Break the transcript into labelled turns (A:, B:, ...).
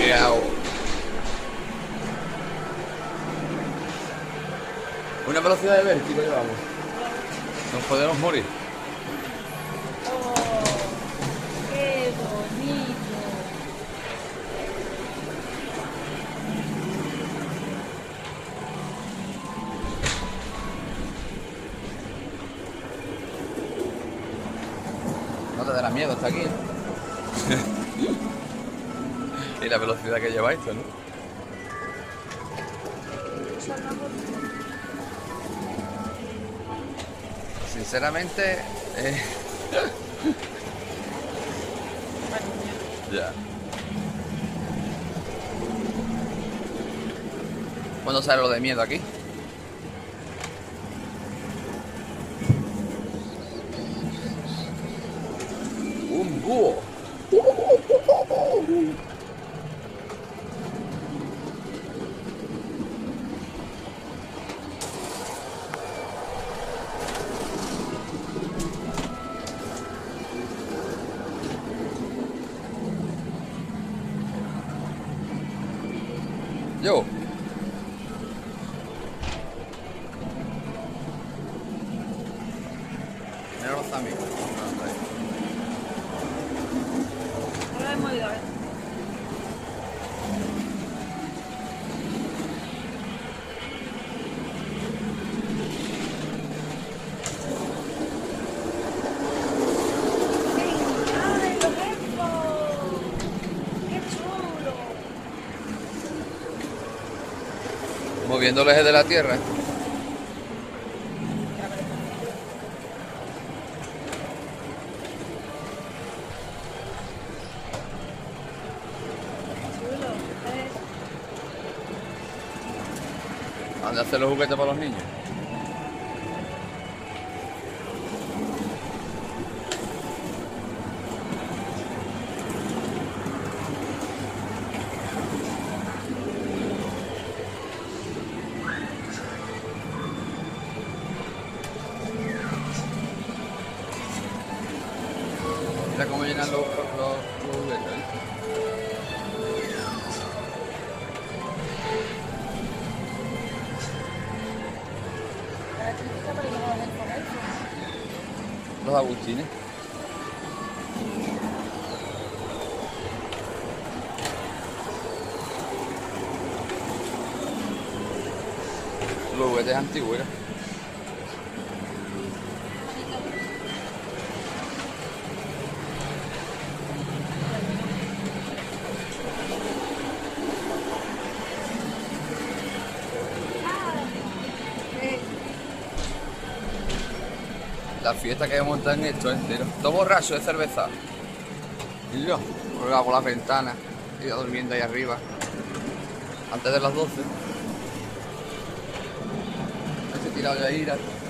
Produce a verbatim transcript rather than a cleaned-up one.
A: Miau. Una velocidad de vértigo llevamos. Nos podemos morir.
B: Oh, qué bonito.
A: No te dará miedo hasta aquí, ¿eh? Y la velocidad que lleva esto, ¿no? Sinceramente, eh... ya. ¿Cuándo sale lo de miedo aquí? Un búho. Yo. Mira los amigos.
B: Ahora hemos ido a ver. ¡Ay, los elfos! ¡Qué chulo!
A: Moviendo el eje de la Tierra.
B: Chulo. ¿Eh?
A: ¿Dónde hacer los juguetes para los niños? Mira cómo llenan los, los, los juguetes, ¿eh?
B: La típica para ir a ver con elfos.
A: Los agustines. Los juguetes antiguos, ¿eh?
B: Eh,
A: La fiesta que montan en esto entero. Todo borracho de cerveza. Y yo, colgado por las ventanas, iba durmiendo ahí arriba. Antes de las doce. Estoy tirado de ira.